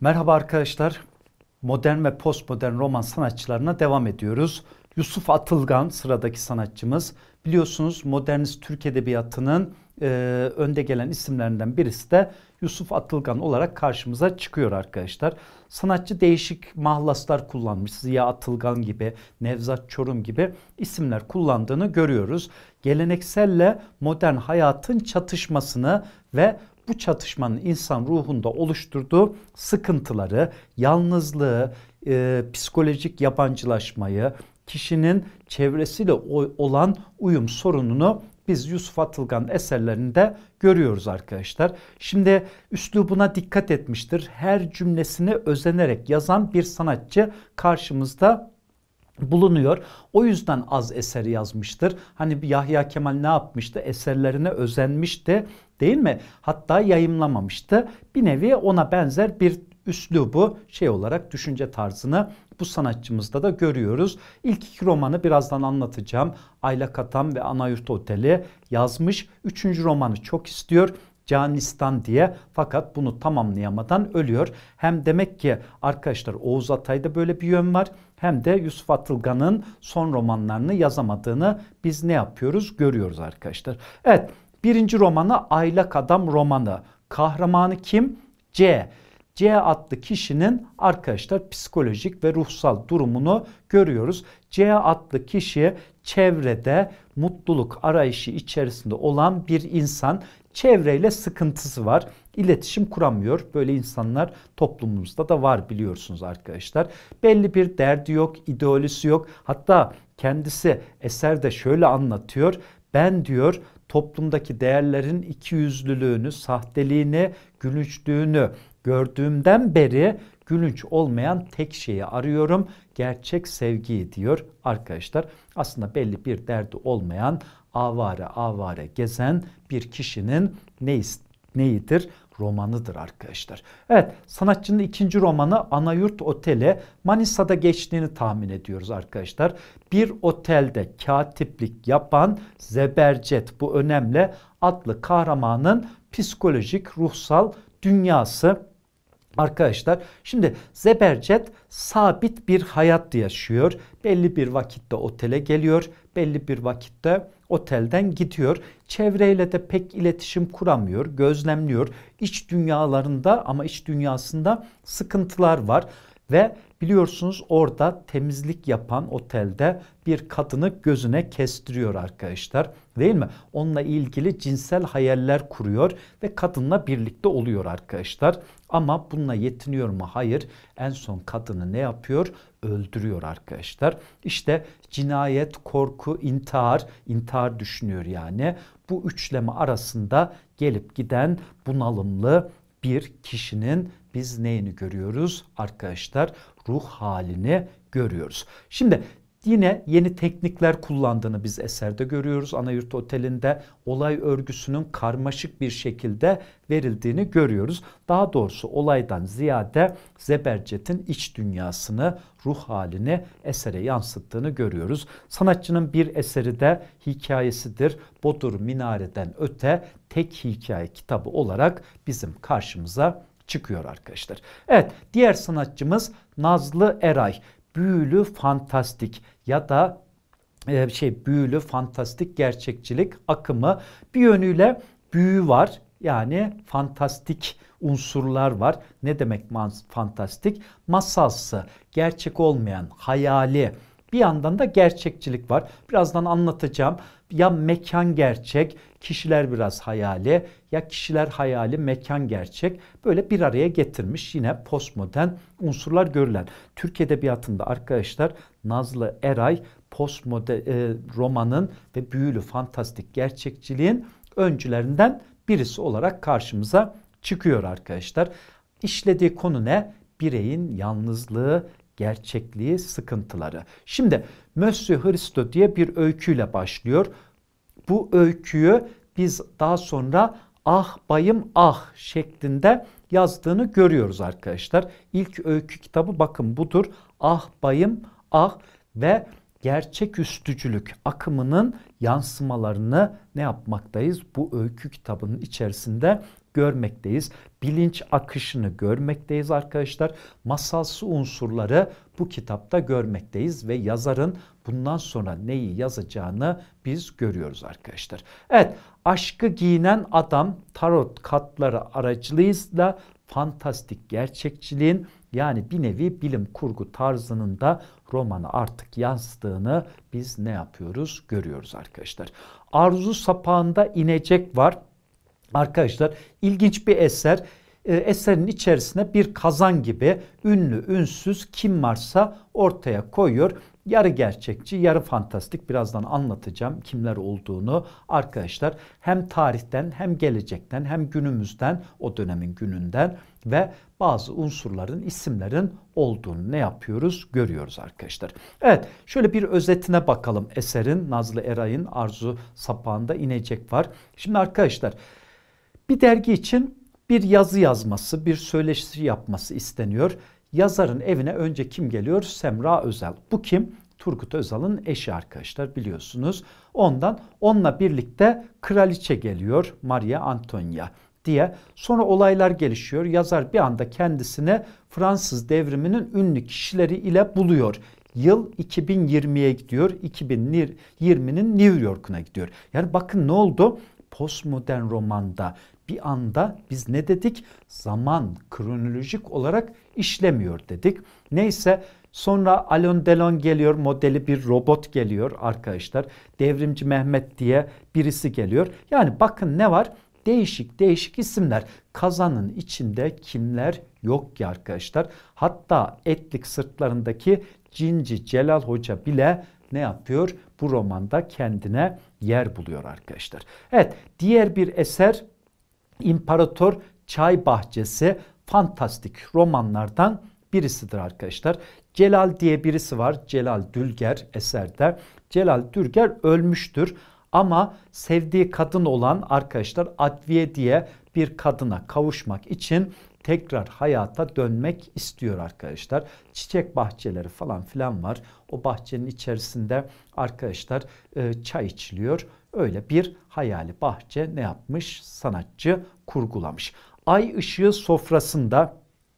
Merhaba arkadaşlar. Modern ve postmodern roman sanatçılarına devam ediyoruz. Yusuf Atılgan sıradaki sanatçımız. Biliyorsunuz modernist Türk Edebiyatı'nın önde gelen isimlerinden birisi de Yusuf Atılgan olarak karşımıza çıkıyor arkadaşlar. Sanatçı değişik mahlaslar kullanmış. Ziya Atılgan gibi, Nevzat Çorum gibi isimler kullandığını görüyoruz. Gelenekselle modern hayatın çatışmasını ve bu çatışmanın insan ruhunda oluşturduğu sıkıntıları, yalnızlığı, psikolojik yabancılaşmayı, kişinin çevresiyle olan uyum sorununu biz Yusuf Atılgan eserlerinde görüyoruz arkadaşlar. Şimdi üslubuna dikkat etmiştir. Her cümlesini özenerek yazan bir sanatçı karşımızda bulunuyor. O yüzden az eser yazmıştır. Hani bir Yahya Kemal ne yapmıştı? Eserlerine özenmişti, değil mi? Hatta yayımlamamıştı. Bir nevi ona benzer bir üslubu olarak düşünce tarzını bu sanatçımızda da görüyoruz. İlk iki romanı birazdan anlatacağım. Aylak Adam ve Anayurt Oteli yazmış. Üçüncü romanı çok istiyor. Canistan diye, fakat bunu tamamlayamadan ölüyor. Hem demek ki arkadaşlar Oğuz Atay'da böyle bir yön var, hem de Yusuf Atılgan'ın son romanlarını yazamadığını biz ne yapıyoruz? Görüyoruz arkadaşlar. Evet, birinci romanı Aylak Adam romanı. Kahramanı kim? C. C adlı kişinin arkadaşlar psikolojik ve ruhsal durumunu görüyoruz. C adlı kişi çevrede mutluluk arayışı içerisinde olan bir insan. Çevreyle sıkıntısı var. İletişim kuramıyor. Böyle insanlar toplumumuzda da var, biliyorsunuz arkadaşlar. Belli bir derdi yok, ideolojisi yok. Hatta kendisi eserde şöyle anlatıyor. Ben diyor toplumdaki değerlerin ikiyüzlülüğünü, sahteliğini, gülünçlüğünü gördüğümden beri gülünç olmayan tek şeyi arıyorum. Gerçek sevgiyi diyor arkadaşlar. Aslında belli bir derdi olmayan, avare avare gezen bir kişinin neyidir? Romanıdır arkadaşlar. Evet, sanatçının ikinci romanı Anayurt Oteli. Manisa'da geçtiğini tahmin ediyoruz arkadaşlar. Bir otelde katiplik yapan Zebercet, bu önemli, adlı kahramanın psikolojik, ruhsal dünyası. Arkadaşlar şimdi Zebercet sabit bir hayat yaşıyor. Belli bir vakitte otele geliyor. Belli bir vakitte otelden gidiyor. Çevreyle de pek iletişim kuramıyor. Gözlemliyor. İç dünyalarında ama iç dünyasında sıkıntılar var. Ve biliyorsunuz orada temizlik yapan otelde bir kadını gözüne kestiriyor arkadaşlar. Değil mi? Onunla ilgili cinsel hayaller kuruyor ve kadınla birlikte oluyor arkadaşlar. Ama bununla yetiniyor mu? Hayır. En son kadını ne yapıyor? Öldürüyor arkadaşlar. İşte cinayet, korku, intihar düşünüyor yani. Bu üçleme arasında gelip giden bunalımlı bir kişinin biz neyini görüyoruz arkadaşlar? Ruh halini görüyoruz. Şimdi yine yeni teknikler kullandığını biz eserde görüyoruz. Anayurt Oteli'nde olay örgüsünün karmaşık bir şekilde verildiğini görüyoruz. Daha doğrusu olaydan ziyade Zebercet'in iç dünyasını, ruh halini esere yansıttığını görüyoruz. Sanatçının bir eseri de hikayesidir. Bodur Minare'den öte tek hikaye kitabı olarak bizim karşımıza çıkıyor arkadaşlar. Evet, diğer sanatçımız Nazlı Eray. Büyülü fantastik ya da büyülü fantastik gerçekçilik akımı. Bir yönüyle büyü var, yani fantastik unsurlar var. Ne demek fantastik? Masalsı, gerçek olmayan, hayali. Bir yandan da gerçekçilik var. Birazdan anlatacağım. Ya mekan gerçek, kişiler biraz hayali, ya kişiler hayali, mekan gerçek. Böyle bir araya getirmiş yine postmodern unsurlar görülen. Türk Edebiyatı'nda arkadaşlar Nazlı Eray postmodern romanın ve büyülü fantastik gerçekçiliğin öncülerinden birisi olarak karşımıza çıkıyor arkadaşlar. İşlediği konu ne? Bireyin yalnızlığı, gerçekliği, sıkıntıları. Şimdi Monsieur Hristo diye bir öyküyle başlıyor. Bu öyküyü biz daha sonra ah bayım ah şeklinde yazdığını görüyoruz arkadaşlar. İlk öykü kitabı bakın budur. Ah bayım ah ve gerçeküstücülük akımının yansımalarını ne yapmaktayız? Bu öykü kitabının içerisinde görmekteyiz. Bilinç akışını görmekteyiz arkadaşlar. Masalsı unsurları bu kitapta görmekteyiz ve yazarın bundan sonra neyi yazacağını biz görüyoruz arkadaşlar. Evet, aşkı giyinen adam tarot kartları aracılığıyla fantastik gerçekçiliğin, yani bir nevi bilim kurgu tarzının da romanı artık yansıdığını biz ne yapıyoruz? Görüyoruz arkadaşlar. Arzu sapağında inecek var. Arkadaşlar ilginç bir eser. Eserin içerisine bir kazan gibi ünlü ünsüz kim varsa ortaya koyuyor. Yarı gerçekçi, yarı fantastik. Birazdan anlatacağım kimler olduğunu arkadaşlar. Hem tarihten, hem gelecekten, hem günümüzden, o dönemin gününden ve bazı unsurların, isimlerin olduğunu ne yapıyoruz? Görüyoruz arkadaşlar. Evet, şöyle bir özetine bakalım eserin. Nazlı Eray'ın Arzu Sapağında inecek var. Şimdi arkadaşlar, bir dergi için bir yazı yazması, bir söyleşi yapması isteniyor. Yazarın evine önce kim geliyor? Semra Özel. Bu kim? Turgut Özal'ın eşi arkadaşlar, biliyorsunuz. Onunla birlikte kraliçe geliyor, Maria Antonia diye. Sonra olaylar gelişiyor. Yazar bir anda kendisini Fransız devriminin ünlü kişileri ile buluyor. Yıl 2020'ye gidiyor. 2020'nin New York'una gidiyor. Yani bakın ne oldu? Postmodern romanda bir anda biz ne dedik? Zaman kronolojik olarak işlemiyor dedik. Neyse, sonra Alain Delon geliyor, modeli bir robot geliyor arkadaşlar. Devrimci Mehmet diye birisi geliyor. Yani bakın ne var? Değişik değişik isimler. Kazanın içinde kimler yok ki arkadaşlar? Hatta Etlik Sırtlarındaki Cinci Celal Hoca bile ne yapıyor? Bu romanda kendine yer buluyor arkadaşlar. Evet, diğer bir eser İmparator Çay Bahçesi, fantastik romanlardan birisidir arkadaşlar. Celal diye birisi var. Celal Dülger eserde. Celal Dülger ölmüştür ama sevdiği kadın olan arkadaşlar Adviye diye bir kadına kavuşmak için tekrar hayata dönmek istiyor arkadaşlar. Çiçek bahçeleri falan filan var. O bahçenin içerisinde arkadaşlar çay içiliyor. Öyle bir hayali bahçe ne yapmış? Sanatçı kurgulamış. Ay ışığı sofrasında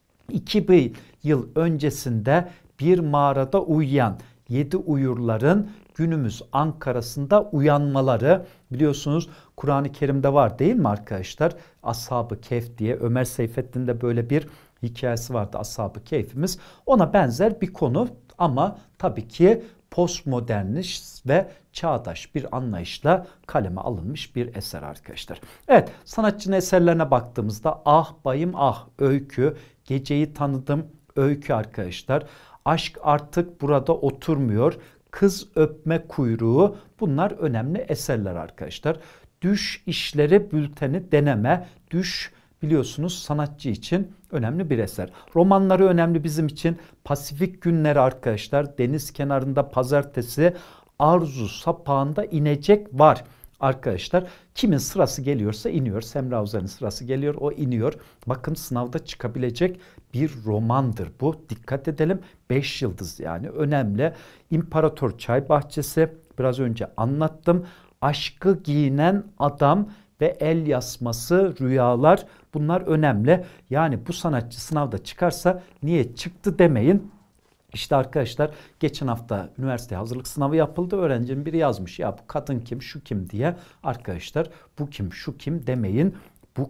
2000 yıl öncesinde bir mağarada uyuyan 7 uyurların günümüz Ankara'sında uyanmaları, biliyorsunuz Kur'an-ı Kerim'de var değil mi arkadaşlar? Ashab-ı Kehf diye Ömer Seyfettin'de böyle bir hikayesi vardı, Ashab-ı Kehf'imiz. Ona benzer bir konu ama tabii ki postmodernist ve çağdaş bir anlayışla kaleme alınmış bir eser arkadaşlar. Evet, sanatçının eserlerine baktığımızda Ah Bayım Ah öykü, Geceyi Tanıdım öykü arkadaşlar. Aşk Artık Burada Oturmuyor, Kız Öpme Kuyruğu, bunlar önemli eserler arkadaşlar. Düş İşleri Bülteni Deneme, Düş biliyorsunuz sanatçı için önemli bir eser. Romanları önemli bizim için. Pasifik Günleri arkadaşlar, Deniz Kenarında Pazartesi, Arzu Sapağında inecek var arkadaşlar. Kimin sırası geliyorsa iniyor. Semra Uzan'ın sırası geliyor, o iniyor. Bakın sınavda çıkabilecek bir romandır bu. Dikkat edelim. 5 yıldız yani önemli. İmparator Çay Bahçesi biraz önce anlattım. Aşkı Giyinen Adam ve El Yasması Rüyalar, bunlar önemli. Yani bu sanatçı sınavda çıkarsa niye çıktı demeyin. İşte arkadaşlar geçen hafta üniversite hazırlık sınavı yapıldı. Öğrencinin biri yazmış ya bu kadın kim şu kim diye. Arkadaşlar bu kim şu kim demeyin. Bu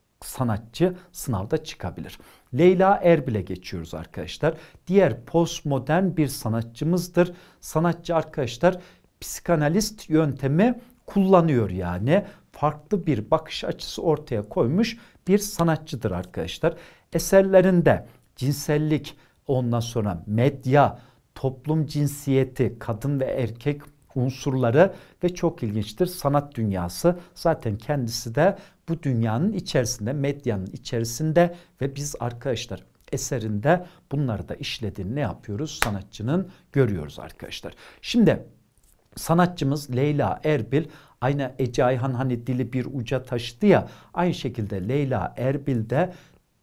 sanatçı sınavda çıkabilir. Leyla Erbil'e geçiyoruz arkadaşlar. Diğer postmodern bir sanatçımızdır. Sanatçı arkadaşlar psikanalist yöntemi kullanıyor yani. Farklı bir bakış açısı ortaya koymuş bir sanatçıdır arkadaşlar. Eserlerinde cinsellik, ondan sonra medya, toplum cinsiyeti, kadın ve erkek unsurları ve çok ilginçtir sanat dünyası. Zaten kendisi de bu dünyanın içerisinde, medyanın içerisinde ve biz arkadaşlar eserinde bunları da işlediğini ne yapıyoruz? Sanatçının görüyoruz arkadaşlar. Şimdi sanatçımız Leyla Erbil, aynı Ece Ayhan hani dili bir uca taşıdı ya, aynı şekilde Leyla Erbil de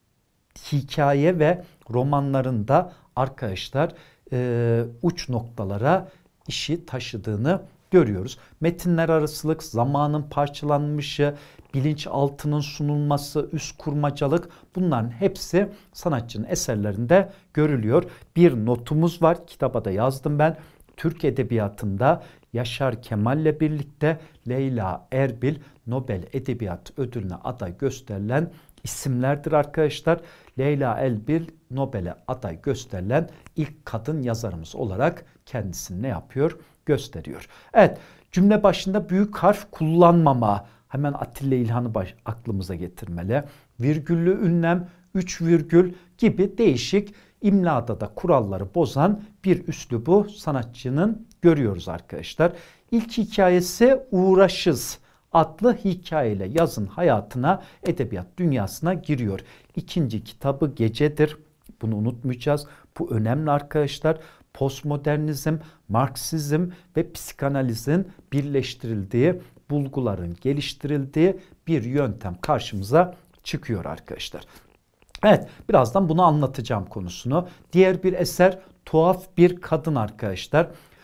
hikaye ve romanlarında arkadaşlar uç noktalara işi taşıdığını görüyoruz. Metinler arasılık, zamanın parçalanmışı, bilinçaltının sunulması, üst kurmacalık, bunların hepsi sanatçının eserlerinde görülüyor. Bir notumuz var, kitaba da yazdım ben. Türk Edebiyatı'nda Yaşar Kemal'le birlikte Leyla Erbil Nobel Edebiyat Ödülü'ne aday gösterilen isimlerdir arkadaşlar. Leyla Erbil Nobel'e aday gösterilen ilk kadın yazarımız olarak kendisini ne yapıyor? Gösteriyor. Evet, cümle başında büyük harf kullanmama, hemen Atilla İlhan'ı aklımıza getirmeli. Virgüllü ünlem, 3 virgül gibi değişik imlada da kuralları bozan bir üslubu sanatçının görüyoruz arkadaşlar. İlk hikayesi Uğraşız adlı hikayeyle yazın hayatına, edebiyat dünyasına giriyor. İkinci kitabı Gecedir. Bunu unutmayacağız. Bu önemli arkadaşlar. Postmodernizm, Marksizm ve psikanalizin birleştirildiği, bulguların geliştirildiği bir yöntem karşımıza çıkıyor arkadaşlar. Evet, birazdan bunu anlatacağım konusunu. Diğer bir eser Tuhaf Bir Kadın arkadaşlar.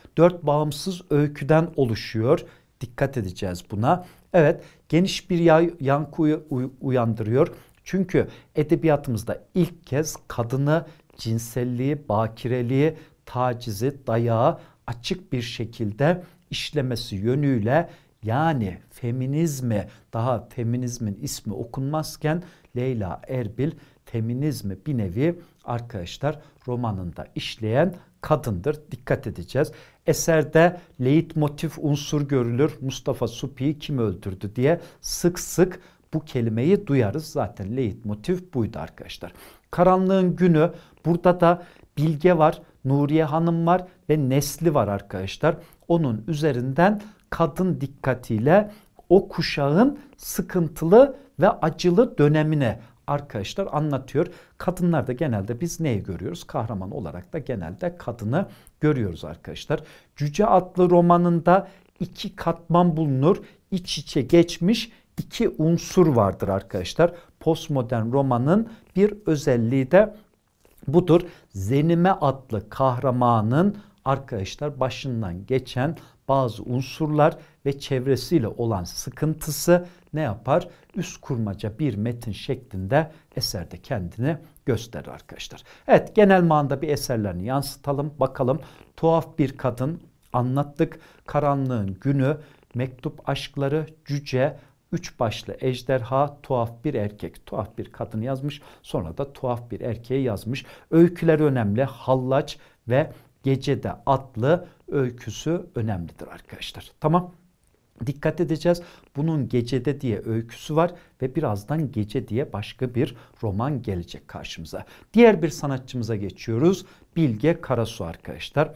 4 bağımsız öyküden oluşuyor. Dikkat edeceğiz buna. Evet, geniş bir yankı uyandırıyor. Çünkü edebiyatımızda ilk kez kadını, cinselliği, bakireliği, tacizi, dayağı açık bir şekilde işlemesi yönüyle, yani feminizmi, daha feminizmin ismi okunmazken Leyla Erbil feminizmi bir nevi arkadaşlar romanında işleyen kadındır. Dikkat edeceğiz. Eserde leitmotiv unsur görülür. Mustafa Suppi'yi kim öldürdü diye sık sık bu kelimeyi duyarız. Zaten leitmotiv buydu arkadaşlar. Karanlığın Günü, burada da Bilge var, Nuriye Hanım var ve Nesli var arkadaşlar. Onun üzerinden kadın dikkatiyle o kuşağın sıkıntılı ve acılı dönemine arkadaşlar anlatıyor. Kadınlarda genelde biz neyi görüyoruz? Kahraman olarak da genelde kadını görüyoruz arkadaşlar. Cüce adlı romanında 2 katman bulunur. İç içe geçmiş 2 unsur vardır arkadaşlar. Postmodern romanın bir özelliği de budur. Zenime adlı kahramanın arkadaşlar başından geçen bazı unsurlar ve çevresiyle olan sıkıntısı ne yapar? Üst kurmaca bir metin şeklinde eserde kendini gösterir arkadaşlar. Evet, genel manada bir eserlerini yansıtalım. Bakalım. Tuhaf Bir Kadın anlattık. Karanlığın Günü, Mektup Aşkları, Cüce, 3 başlı ejderha, tuhaf bir erkek. Tuhaf bir kadın yazmış. Sonra da tuhaf bir erkeği yazmış. Öyküler önemli. Hallaç ve Gecede adlı öyküsü önemlidir arkadaşlar. Tamam. Dikkat edeceğiz. Bunun Gecede diye öyküsü var ve birazdan Gece diye başka bir roman gelecek karşımıza. Diğer bir sanatçımıza geçiyoruz. Bilge Karasu arkadaşlar.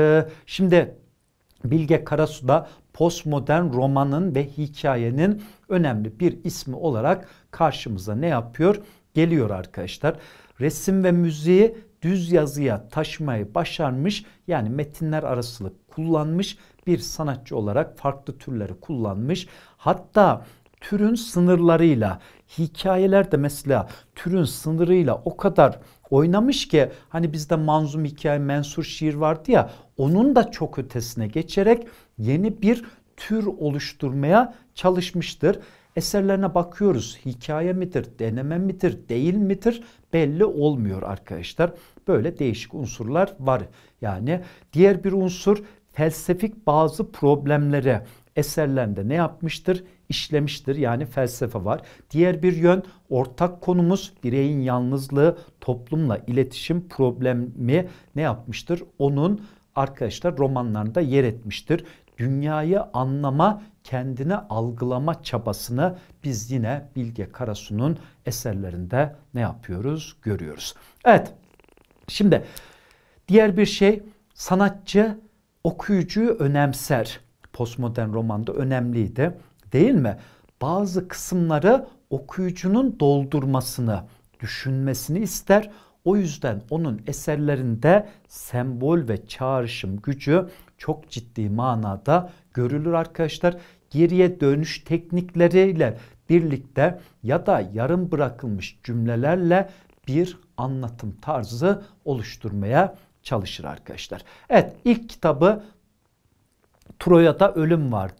Şimdi Bilge Karasu da postmodern romanın ve hikayenin önemli bir ismi olarak karşımıza ne yapıyor? Geliyor arkadaşlar. Resim ve müziği düz yazıya taşımayı başarmış, yani metinler arasılık kullanmış bir sanatçı olarak farklı türleri kullanmış. Hatta türün sınırlarıyla, hikayeler de mesela türün sınırıyla o kadar oynamış ki, hani bizde manzum hikaye, mensur şiir vardı ya, onun da çok ötesine geçerek yeni bir tür oluşturmaya çalışmıştır. Eserlerine bakıyoruz. Hikaye midir, deneme midir, değil midir belli olmuyor arkadaşlar. Böyle değişik unsurlar var. Yani diğer bir unsur, felsefik bazı problemleri eserlerinde ne yapmıştır? İşlemiştir. Yani felsefe var. Diğer bir yön, ortak konumuz bireyin yalnızlığı, toplumla iletişim problemi ne yapmıştır? Onun arkadaşlar romanlarında yer etmiştir. Dünyayı anlama, kendini algılama çabasını biz yine Bilge Karasu'nun eserlerinde ne yapıyoruz? Görüyoruz. Evet, şimdi diğer bir şey, sanatçı okuyucuyu önemser. Postmodern romanda önemliydi, değil mi? Bazı kısımları okuyucunun doldurmasını, düşünmesini ister. O yüzden onun eserlerinde sembol ve çağrışım gücü çok ciddi manada görülür arkadaşlar. Geriye dönüş teknikleriyle birlikte ya da yarım bırakılmış cümlelerle bir anlatım tarzı oluşturmaya çalışır arkadaşlar. Evet, ilk kitabı Troya'da Ölüm vardı.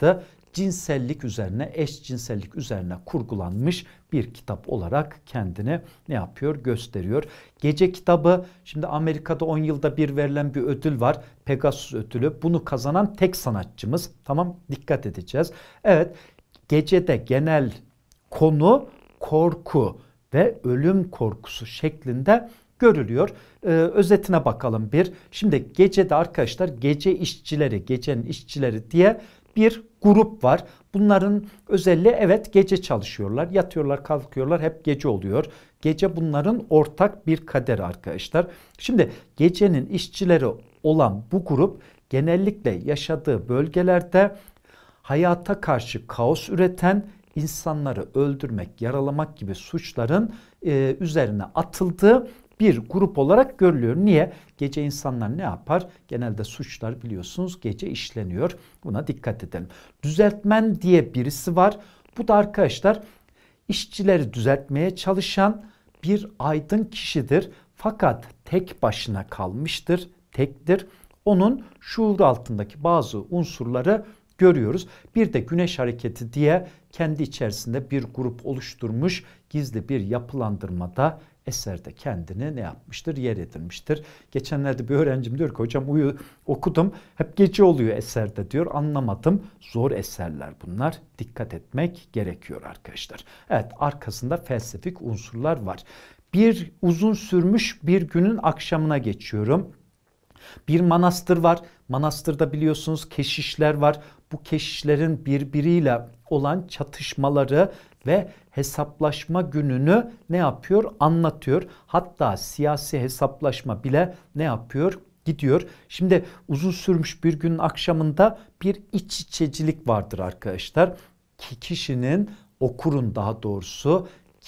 cinsellik üzerine, eşcinsellik üzerine kurgulanmış bir kitap olarak kendini ne yapıyor? Gösteriyor. Gece kitabı, şimdi Amerika'da 10 yılda bir verilen bir ödül var. Pegasus ödülü. Bunu kazanan tek sanatçımız. Tamam, dikkat edeceğiz. Evet, Gece'de genel konu korku ve ölüm korkusu şeklinde görülüyor. Özetine bakalım bir. Şimdi Gece'de arkadaşlar gece işçileri, gecenin işçileri diye bir grup var. Bunların özelliği, evet, gece çalışıyorlar. Yatıyorlar, kalkıyorlar, hep gece oluyor. Gece bunların ortak bir kaderi arkadaşlar. Şimdi gecenin işçileri olan bu grup genellikle yaşadığı bölgelerde hayata karşı kaos üreten, insanları öldürmek, yaralamak gibi suçların üzerine atıldığı bir grup olarak görülüyor. Niye? Gece insanlar ne yapar? Genelde suçlar biliyorsunuz gece işleniyor. Buna dikkat edelim. Düzeltmen diye birisi var. Bu da arkadaşlar işçileri düzeltmeye çalışan bir aydın kişidir. Fakat tek başına kalmıştır, tektir. Onun şuur altındaki bazı unsurları görüyoruz. Bir de Güneş Hareketi diye kendi içerisinde bir grup oluşturmuş, gizli bir yapılandırmada eserde kendini ne yapmıştır? Yer edinmiştir. Geçenlerde bir öğrencim diyor ki hocam okudum, hep gece oluyor eserde diyor, anlamadım. Zor eserler bunlar. Dikkat etmek gerekiyor arkadaşlar. Evet, arkasında felsefik unsurlar var. Bir uzun sürmüş bir günün akşamına geçiyorum. Bir manastır var. Manastırda biliyorsunuz keşişler var. Bu keşişlerin birbiriyle olan çatışmaları ve hesaplaşma gününü ne yapıyor? Anlatıyor. Hatta siyasi hesaplaşma bile ne yapıyor? Gidiyor. Şimdi uzun sürmüş bir günün akşamında bir iç içecilik vardır arkadaşlar. Kişinin, okurun daha doğrusu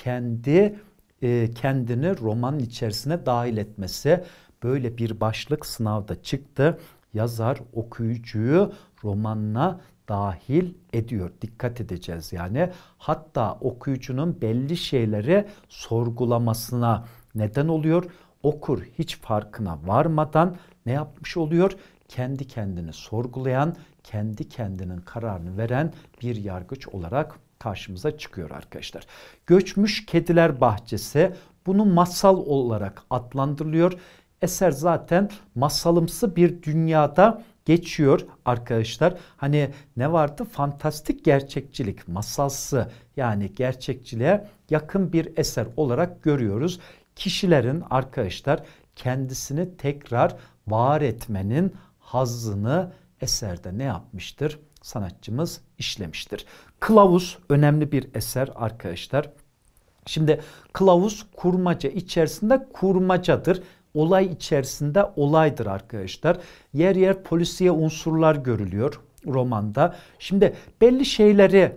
kendini romanın içerisine dahil etmesi. Böyle bir başlık sınavda çıktı. Yazar okuyucuyu romanına dahil ediyor. Dikkat edeceğiz yani. Hatta okuyucunun belli şeyleri sorgulamasına neden oluyor. Okur hiç farkına varmadan ne yapmış oluyor? Kendi kendini sorgulayan, kendi kendinin kararını veren bir yargıç olarak karşımıza çıkıyor arkadaşlar. Göçmüş Kediler Bahçesi, bunu masal olarak adlandırılıyor. Eser zaten masalımsı bir dünyada geçiyor arkadaşlar. Hani ne vardı? Fantastik gerçekçilik, masalsı, yani gerçekçiliğe yakın bir eser olarak görüyoruz. Kişilerin arkadaşlar kendisini tekrar var etmenin hazzını eserde ne yapmıştır? Sanatçımız işlemiştir. Kılavuz önemli bir eser arkadaşlar. Şimdi kılavuz kurmaca içerisinde kurmacadır. Olay içerisinde olaydır arkadaşlar. Yer yer polisiye unsurlar görülüyor romanda. Şimdi belli şeyleri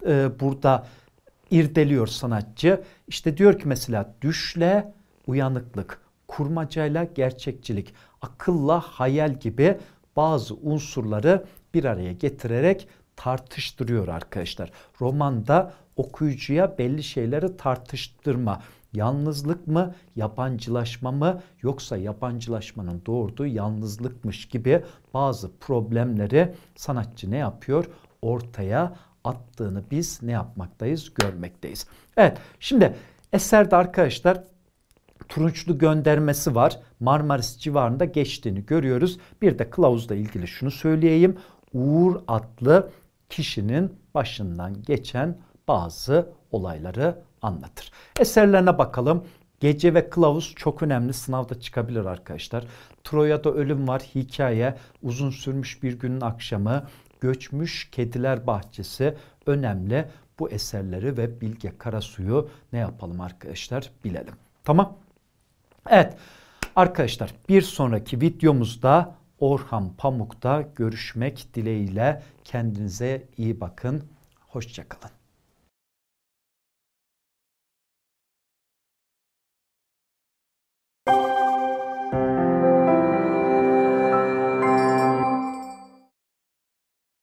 burada irdeliyor sanatçı. İşte diyor ki mesela düşle uyanıklık, kurmacayla gerçekçilik, akılla hayal gibi bazı unsurları bir araya getirerek tartıştırıyor arkadaşlar. Romanda okuyucuya belli şeyleri tartıştırma. Yalnızlık mı, yabancılaşma mı, yoksa yabancılaşmanın doğurduğu yalnızlıkmış gibi bazı problemleri sanatçı ne yapıyor? Ortaya attığını biz ne yapmaktayız? Görmekteyiz. Evet, şimdi eserde arkadaşlar turunçlu göndermesi var. Marmaris civarında geçtiğini görüyoruz. Bir de kılavuzla ilgili şunu söyleyeyim. Uğur adlı kişinin başından geçen bazı olayları anlatır. Eserlerine bakalım. Gece ve Kılavuz çok önemli, sınavda çıkabilir arkadaşlar. Troya'da Ölüm Var hikaye, Uzun Sürmüş Bir Günün Akşamı, Göçmüş Kediler Bahçesi önemli. Bu eserleri ve Bilge Karasu'yu ne yapalım arkadaşlar? Bilelim. Tamam. Evet arkadaşlar, bir sonraki videomuzda Orhan Pamuk'ta görüşmek dileğiyle. Kendinize iyi bakın. Hoşça kalın.